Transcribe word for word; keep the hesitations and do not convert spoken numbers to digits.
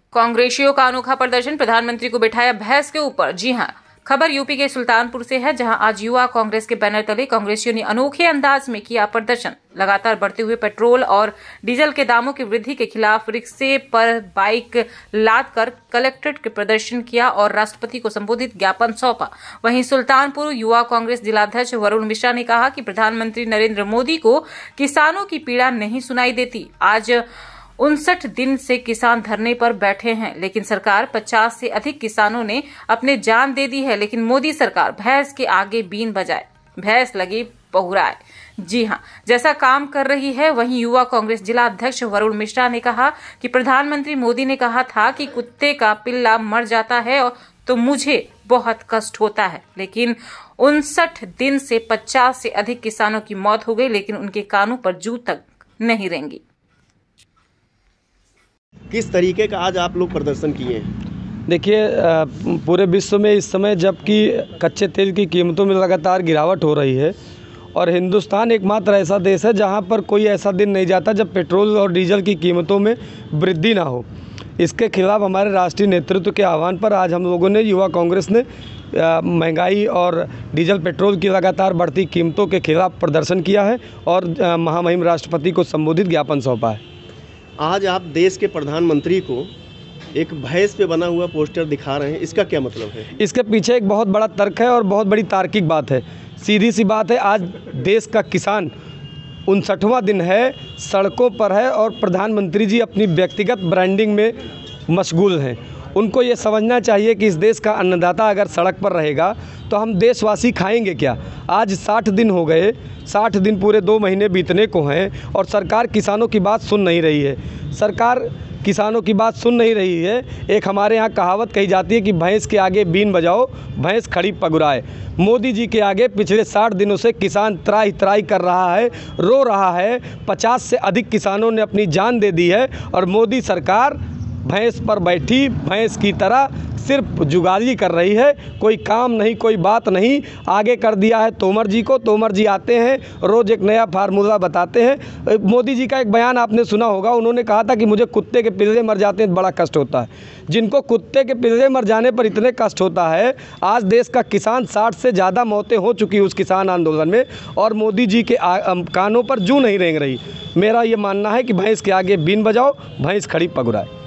कांग्रेसियों का अनोखा प्रदर्शन, प्रधानमंत्री को बिठाया भैंस के ऊपर। जी हां, खबर यूपी के सुल्तानपुर से है, जहां आज युवा कांग्रेस के बैनर तले कांग्रेसियों ने अनोखे अंदाज में किया प्रदर्शन। लगातार बढ़ते हुए पेट्रोल और डीजल के दामों की वृद्धि के खिलाफ रिक्शे पर बाइक लाद कर कलेक्ट्रेट के प्रदर्शन किया और राष्ट्रपति को संबोधित ज्ञापन सौंपा। वहीं सुल्तानपुर युवा कांग्रेस जिलाध्यक्ष वरुण मिश्रा ने कहा कि प्रधानमंत्री नरेंद्र मोदी को किसानों की पीड़ा नहीं सुनाई देती। आज उनसठ दिन से किसान धरने पर बैठे हैं, लेकिन सरकार पचास से अधिक किसानों ने अपने जान दे दी है, लेकिन मोदी सरकार भैंस के आगे बीन बजाए, भैंस लगी बहुराए। जी हां, जैसा काम कर रही है। वहीं युवा कांग्रेस जिला अध्यक्ष वरुण मिश्रा ने कहा कि प्रधानमंत्री मोदी ने कहा था कि कुत्ते का पिल्ला मर जाता है तो मुझे बहुत कष्ट होता है, लेकिन उनसठ दिन से पचास से अधिक किसानों की मौत हो गई, लेकिन उनके कानों पर जू तक नहीं रेंगी। किस तरीके का आज आप लोग प्रदर्शन किए हैं? देखिए, पूरे विश्व में इस समय जबकि कच्चे तेल की कीमतों में लगातार गिरावट हो रही है और हिंदुस्तान एकमात्र ऐसा देश है जहां पर कोई ऐसा दिन नहीं जाता जब पेट्रोल और डीजल की कीमतों में वृद्धि ना हो। इसके खिलाफ हमारे राष्ट्रीय नेतृत्व के आह्वान पर आज हम लोगों ने, युवा कांग्रेस ने, महंगाई और डीजल पेट्रोल की लगातार बढ़ती कीमतों के खिलाफ प्रदर्शन किया है और महामहिम राष्ट्रपति को संबोधित ज्ञापन सौंपा है। आज आप देश के प्रधानमंत्री को एक भैंस पे बना हुआ पोस्टर दिखा रहे हैं, इसका क्या मतलब है? इसके पीछे एक बहुत बड़ा तर्क है और बहुत बड़ी तार्किक बात है। सीधी सी बात है, आज देश का किसान उनसठवां दिन है, सड़कों पर है और प्रधानमंत्री जी अपनी व्यक्तिगत ब्रांडिंग में मशगूल हैं। उनको ये समझना चाहिए कि इस देश का अन्नदाता अगर सड़क पर रहेगा तो हम देशवासी खाएंगे क्या। आज साठ दिन हो गए, साठ दिन पूरे दो महीने बीतने को हैं और सरकार किसानों की बात सुन नहीं रही है। सरकार किसानों की बात सुन नहीं रही है। एक हमारे यहाँ कहावत कही जाती है कि भैंस के आगे बीन बजाओ, भैंस खड़ी पगुराए। मोदी जी के आगे पिछले साठ दिनों से किसान त्राही त्राही कर रहा है, रो रहा है। पचास से अधिक किसानों ने अपनी जान दे दी है और मोदी सरकार भैंस पर बैठी भैंस की तरह सिर्फ जुगाली कर रही है। कोई काम नहीं, कोई बात नहीं। आगे कर दिया है तोमर जी को। तोमर जी आते हैं, रोज़ एक नया फार्मूला बताते हैं। मोदी जी का एक बयान आपने सुना होगा, उन्होंने कहा था कि मुझे कुत्ते के पिल्ले मर जाते हैं बड़ा कष्ट होता है। जिनको कुत्ते के पिल्ले मर जाने पर इतने कष्ट होता है, आज देश का किसान, साठ से ज़्यादा मौतें हो चुकी उस किसान आंदोलन में, और मोदी जी के आ, कानों पर जू नहीं रेंग रही। मेरा ये मानना है कि भैंस के आगे बीन बजाओ, भैंस खड़ी पगुराए।